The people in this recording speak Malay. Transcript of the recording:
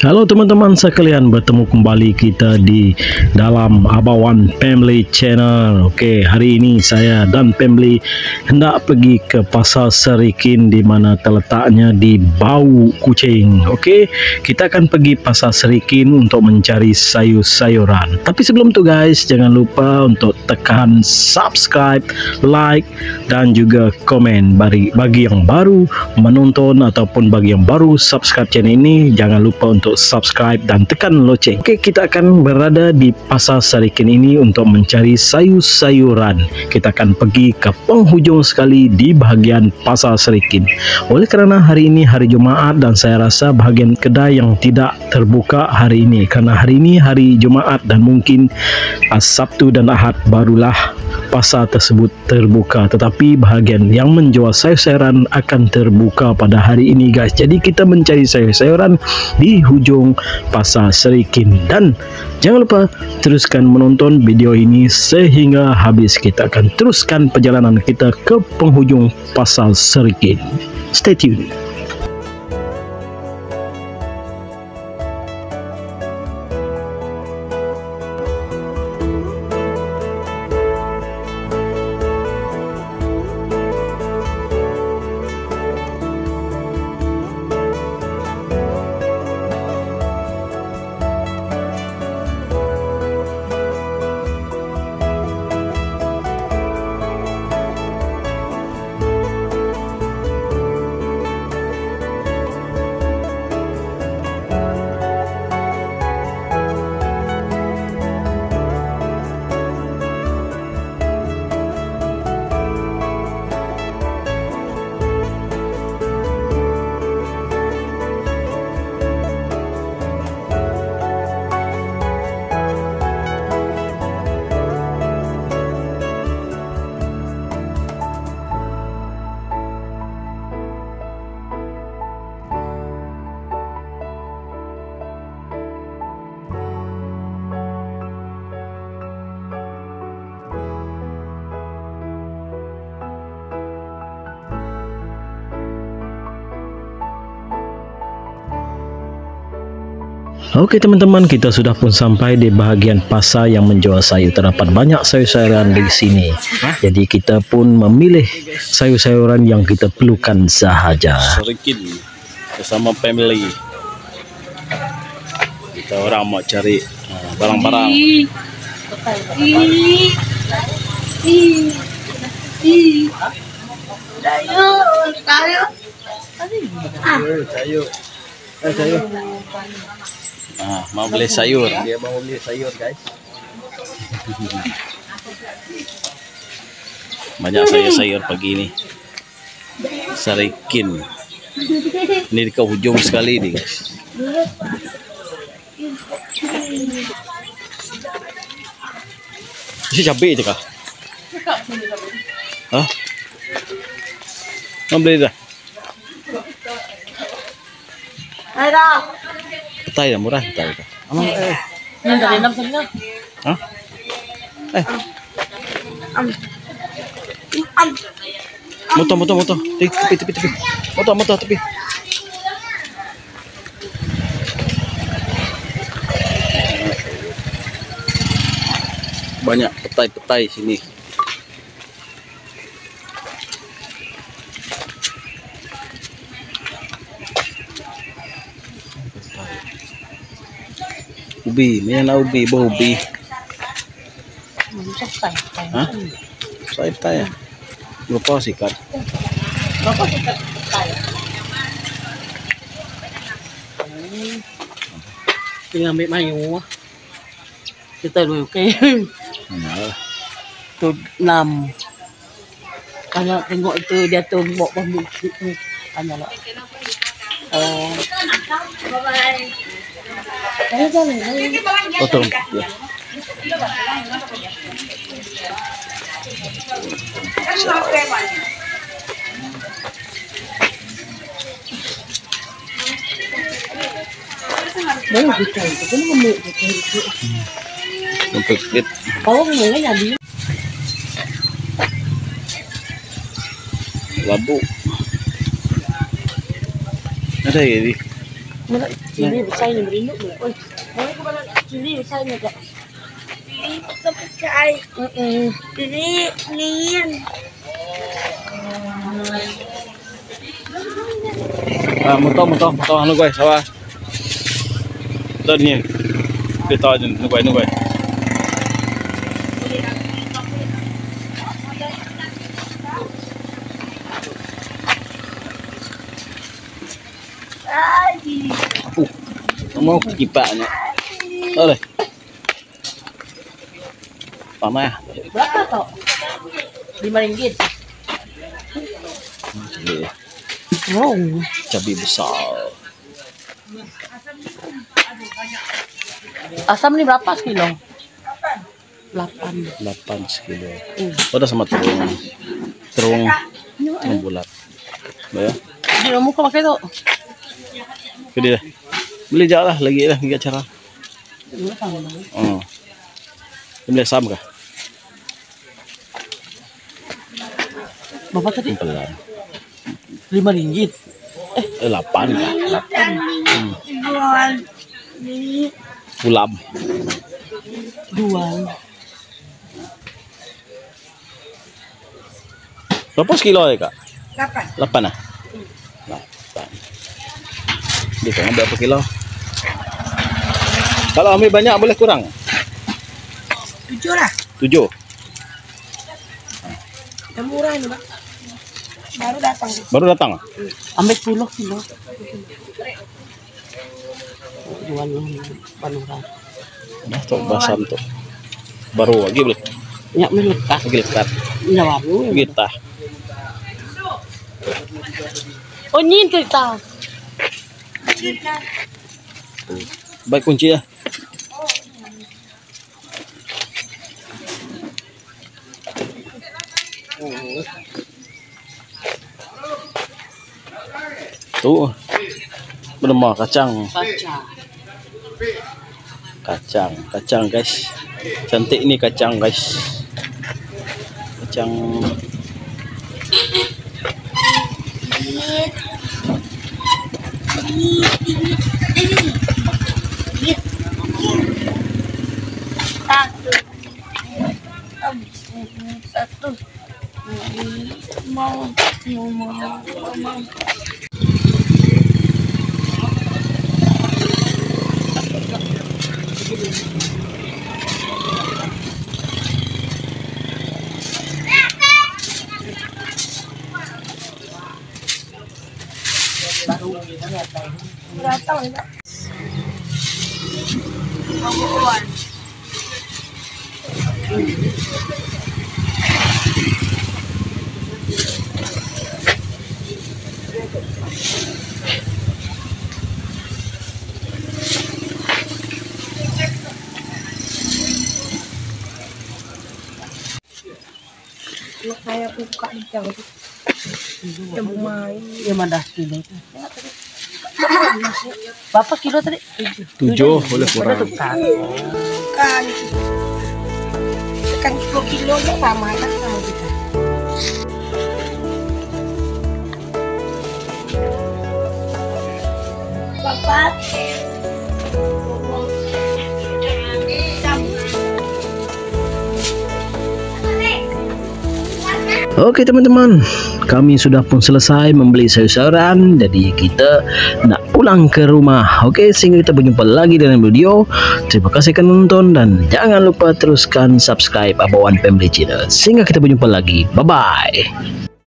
Halo teman-teman sekalian, bertemu kembali kita di dalam Abawan Family Channel. Oke, hari ini saya dan family hendak pergi ke Pasar Serikin di mana terletaknya di Bau Kucing. Oke, kita akan pergi Pasar Serikin untuk mencari sayur-sayuran. Tapi sebelum itu guys, jangan lupa untuk tekan subscribe, like dan juga komen. Bagi yang baru menonton ataupun bagi yang baru subscribe channel ini, jangan lupa untuk subscribe dan tekan lonceng. Oke, kita akan berada di Pasar Serikin ini untuk mencari sayur-sayuran. Kita akan pergi ke penghujung sekali di bahagian Pasar Serikin. Oleh kerana hari ini hari Jumaat dan saya rasa bahagian kedai yang tidak terbuka hari ini, karena hari ini hari Jumaat dan mungkin Sabtu dan Ahad barulah pasar tersebut terbuka, tetapi bahagian yang menjual sayur-sayuran akan terbuka pada hari ini guys. Jadi kita mencari sayur-sayuran di hujung Pasar Serikin, dan jangan lupa teruskan menonton video ini sehingga habis. Kita akan teruskan perjalanan kita ke penghujung Pasar Serikin. Stay tune. Oke teman-teman, kita sudah pun sampai di bahagian pasar yang menjual sayur. Terdapat banyak sayur-sayuran di sini. Jadi kita pun memilih sayur-sayuran yang kita perlukan sahaja. Serikin bersama family. Kita orang mau cari barang-barang. Sayur. Mau beli sayur. Dia mau beli sayur guys. Banyak sayur-sayur pagi ini. Serikin. Ini di hujung sekali nih guys. Ini cabai itu kah? Hah? Mau beli dah? Ada. Petai dah murah petai dah. Yang dari 6 sana. Hah? Motor. Tepi. Motor tepi. Banyak petai sini. Ubi, mana ubi, bau ubi. Hah? Saya tanya. Lupa sikat. Tinggal ambil mayu. Kita dulu oke. Tu 6. Kalau tengok itu dia tu bawa pembeli. Tanya lah. Oh. Bye. Potong ya. Baru kita itu kan ngambil itu. Untuk kit. Oh, mulai jadi. Labu. Ada ya di. Mana cili besar ni berindu. Oi, mana ke mana cili besar ni tak? Cili tak percaya. Cili clean. Motor anu guys, sawa. Dan ni. Kita aja nu guys. Mau kipaknya. Oleh. Pamah. Berapa tu? RM5. Oh, Cabai besar. asam ni berapa sekilo? 8. 8 sekilo. Pada sama terung bulat. Ya. Di rumah kau pakai tu? Jadi dah. Beli jauh lah lagi lah tiga cara. Beli asam kah? Berapa tadi? Pelan. RM5. 8 kah? 8. Jual ini Pulam. Jual. Berapa sekilo ya kak? 8. 8 ah? 8. Dia kan berapa kilo? Kalau ambil banyak boleh kurang? 7 lah. 7. Yang murah ni, Pak. Baru datang. Baru datang? Ambil 10 kilo. Jual baluran. Nah, tuh basam tuh. Baru lagi boleh. Nyak melukat. Lagi lekat. Nya baru. Kita. Oh, ni kita. Baik kunci ya. Tuh. Benemah kacang. Kacang guys. Cantik ini kacang guys. Kacang Satu. Mau. Datang ya, Pak. Saya buka di jauh. Yang main. Yang mana kilo? Berapa kilo tadi? 7 boleh kurang. Kan 10 kilo nya sama kan sama kita. Bapak. Oke teman-teman, kami sudah pun selesai membeli sayur-sayuran, jadi kita nak pulang ke rumah. Oke, sehingga kita berjumpa lagi dalam video. Terima kasih kerana menonton dan jangan lupa teruskan subscribe Abawan Family Channel. Sehingga kita berjumpa lagi. Bye bye.